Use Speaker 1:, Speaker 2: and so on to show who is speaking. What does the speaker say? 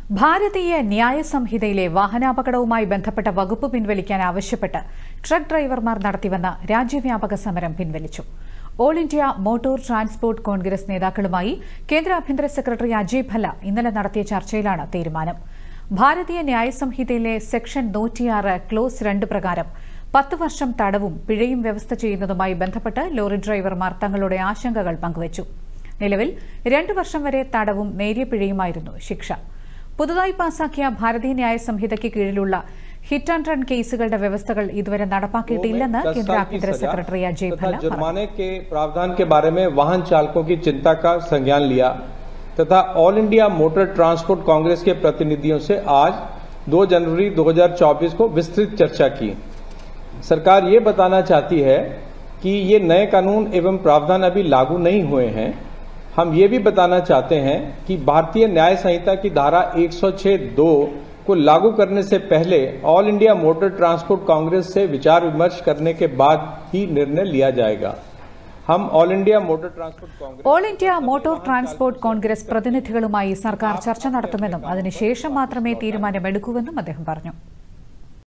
Speaker 1: ഭാരതീയ ന്യായ സംഹിതയിലെ വാഹനാപകടവുമായി ബന്ധപ്പെട്ട വകുപ്പ് പിൻവലിക്കാൻ ആവശ്യപ്പെട്ട് ട്രക്ക് ഡ്രൈവർമാർ നടത്തിവന്ന രാജ്യവ്യാപക സമരം പിൻവലിച്ചു. All India motor transport congress നേതാക്കളുമായി കേന്ദ്ര ആഭ്യന്തര സെക്രട്ടറി അജയ് ഭല്ല ഇന്നലെ നടത്തിയ ചർച്ചയിലാണ് തീരുമാനം. ഭാരതീയ ന്യായ സംഹിതയിലെ സെക്ഷൻ 106 ക്ലോസ് 2 പ്രകാരം 10 വർഷം തടവും പിഴയും വ്യവസ്ഥ ചെയ്യുന്നതുമായി ബന്ധപ്പെട്ട് ലോറി ഡ്രൈവർമാർ തങ്ങളുടെ ആശങ്കകൾ പങ്കുവച്ചു. നിലവിൽ 2 വർഷം വരെ തടവും നേരിയ പിഴയുമായിരുന്നു ശിക്ഷ. പുതുതായി പാസാക്കിയ ഭാരതീയ ന്യായ സംഹിതയ്ക്ക് കീഴിലുള്ള ഹിറ്റ് ആൻഡ് റൺ കേസുകളുടെ വ്യവസ്ഥകൾ ഇതുവരെ നടപ്പാക്കിയിട്ടില്ലെന്ന് കേന്ദ്ര ആഭ്യന്തര സെക്രട്ടറി അജയ് ഭല്ല പറഞ്ഞു.
Speaker 2: जुर्माने के प्रावधान के बारे में वाहन चालकों की चिंता का संज्ञान लिया तथा all India motor transport congress के प्रतिनिधियों से आज 2 जनवरी 2024 को विस्तृत चर्चा की. सरकार ये बताना चाहती है कि ये नए कानून एवं प्रावधान अभी लागू नहीं हुए हैं. हम ये भी बताना चाहते हैं कि भारतीय न्याय संहिता की धारा 106(2) को लागू करने से पहले all India motor transport congress से विचार विमर्श करने के बाद ही निर्णय लिया जाएगा. हम all India
Speaker 1: motor transport congress പ്രതിനിധികളുമായി സർക്കാർ ചർച്ച നടത്തുമെന്നും അതിനുശേഷം മാത്രമേ തീരുമാനമെടുക്കൂവെന്നും അദ്ദേഹം പറഞ്ഞു.